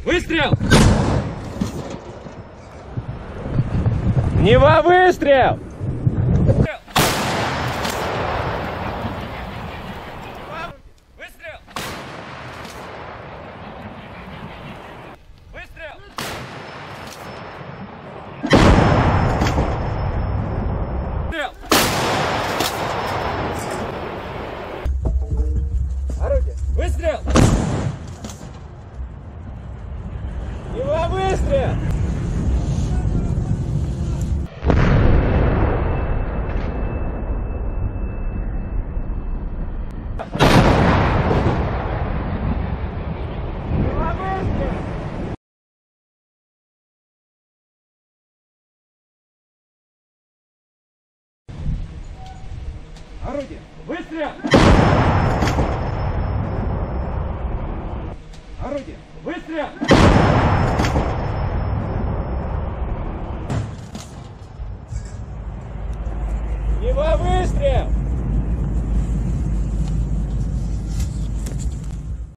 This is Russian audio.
Выстрел! Нева, выстрел! Выстрел! Выстрел! Выстрел! Орудие! Выстрел! Нева, выстрел! Орудие! Выстрел! Орудие! Выстрел! Нева, выстрел!